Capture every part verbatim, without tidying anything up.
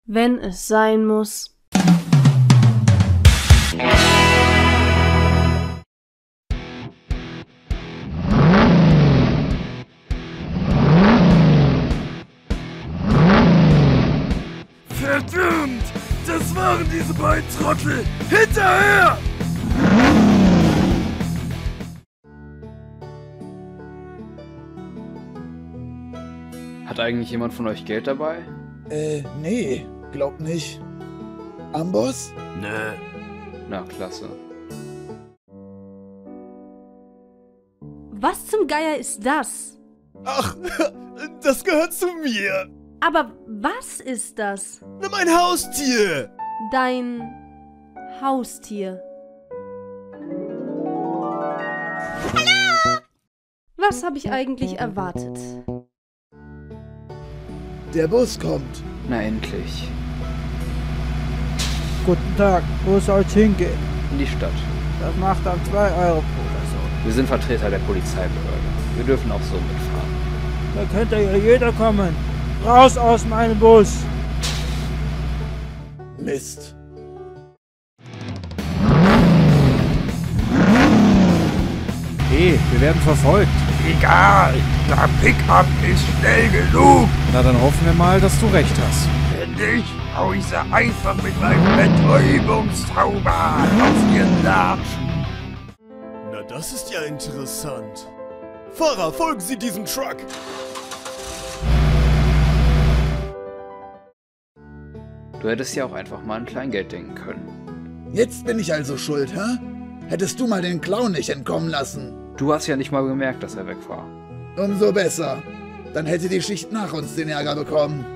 wenn es sein muss. Verdammt! Das waren diese beiden Trottel! Hinterher! Hat eigentlich jemand von euch Geld dabei? Äh, nee, glaub nicht. Amboss? Nö. Na, klasse. Was zum Geier ist das? Ach, das gehört zu mir. Aber was ist das? Na, mein Haustier. Dein Haustier. Hallo! Was habe ich eigentlich erwartet? Der Bus kommt. Na endlich. Guten Tag, wo soll's hingehen? In die Stadt. Das macht dann zwei Euro pro Person. Wir sind Vertreter der Polizeibehörde. Wir dürfen auch so mitfahren. Da könnte ja jeder kommen. Raus aus meinem Bus! Mist. Hey, wir werden verfolgt. Egal, der Pickup ist schnell genug. Na, dann hoffen wir mal, dass du recht hast. Wenn nicht, hau ich sie einfach mit meinem Betäubungszauber auf ihren Latschen. Na, das ist ja interessant. Fahrer, folgen Sie diesem Truck. Du hättest ja auch einfach mal an Kleingeld denken können. Jetzt bin ich also schuld, hä? Hättest du mal den Clown nicht entkommen lassen. Du hast ja nicht mal gemerkt, dass er weg war. Umso besser. Dann hätte die Schicht nach uns den Ärger bekommen.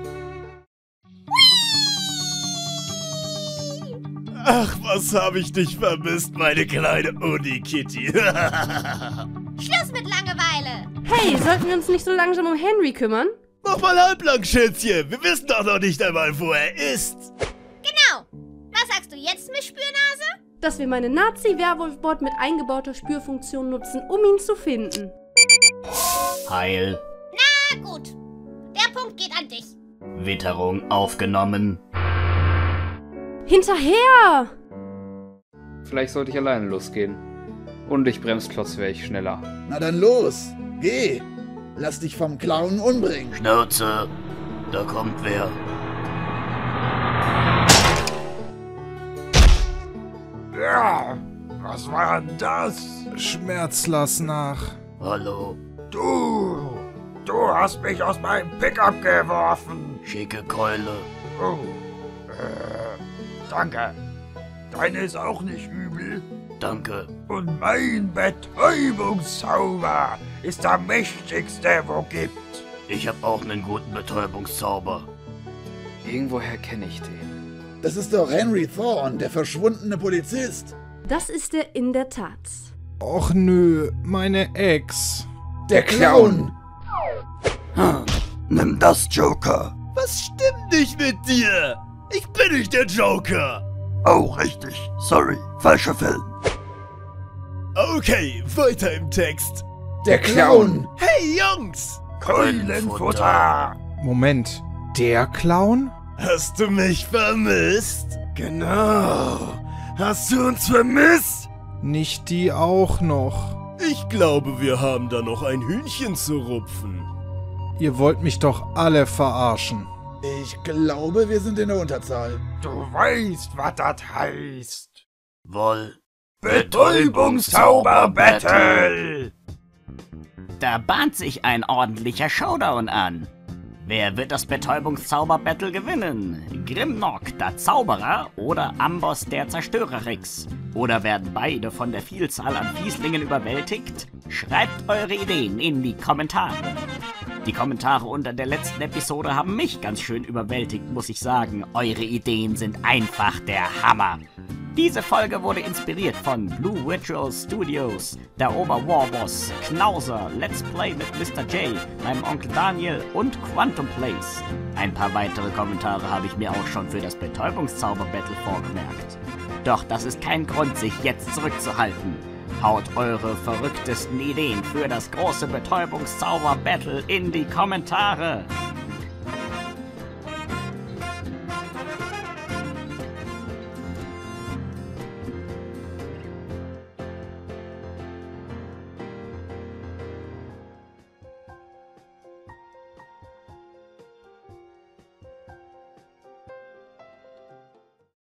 Ach, was habe ich dich vermisst, meine kleine Uni-Kitty. Schluss mit Langeweile! Hey, sollten wir uns nicht so langsam um Henry kümmern? Mach mal halblang, Schätzchen. Wir wissen doch noch nicht einmal, wo er ist. Genau! Was sagst du jetzt, Miss Spürnase? Dass wir meine Nazi-Werwolf-Bot mit eingebauter Spürfunktion nutzen, um ihn zu finden. Heil. Na gut. Der Punkt geht an dich. Witterung aufgenommen. Hinterher! Vielleicht sollte ich alleine losgehen. Und durch Bremsklotz wäre ich schneller. Na dann los. Geh. Lass dich vom Clown umbringen. Schnauze. Da kommt wer. Ja, was war denn das? Schmerz lass nach. Hallo. Du, du hast mich aus meinem Pickup geworfen. Schicke Keule. Oh, äh, danke. Deine ist auch nicht übel. Danke. Und mein Betäubungszauber ist der mächtigste, wo gibt. Ich hab auch einen guten Betäubungszauber. Irgendwoher kenne ich den. Das ist doch Henry Thorne, der verschwundene Polizist. Das ist er in der Tat. Och nö, meine Ex. Der Clown. Hm. Nimm das, Joker. Was stimmt nicht mit dir? Ich bin nicht der Joker. Oh, richtig. Sorry. Falscher Film. Okay, weiter im Text. Der Clown. Hey Jungs! Keulenfutter! Moment, der Clown? Hast du mich vermisst? Genau. Hast du uns vermisst? Nicht die auch noch. Ich glaube, wir haben da noch ein Hühnchen zu rupfen. Ihr wollt mich doch alle verarschen. Ich glaube, wir sind in der Unterzahl. Du weißt, was das heißt. Woll. Betäubungszauber-Battle! Da bahnt sich ein ordentlicher Showdown an. Wer wird das Betäubungszauber-Battle gewinnen? Grimnock, der Zauberer, oder Amboss, der Zerstörerix? Oder werden beide von der Vielzahl an Fieslingen überwältigt? Schreibt eure Ideen in die Kommentare. Die Kommentare unter der letzten Episode haben mich ganz schön überwältigt, muss ich sagen. Eure Ideen sind einfach der Hammer. Diese Folge wurde inspiriert von Blue Ritual Studios, der Oberwarboss, Knauser, Let's Play mit Mister J, meinem Onkel Daniel und Quantum Plays. Ein paar weitere Kommentare habe ich mir auch schon für das Betäubungszauber-Battle vorgemerkt. Doch das ist kein Grund, sich jetzt zurückzuhalten. Haut eure verrücktesten Ideen für das große Betäubungszauber-Battle in die Kommentare.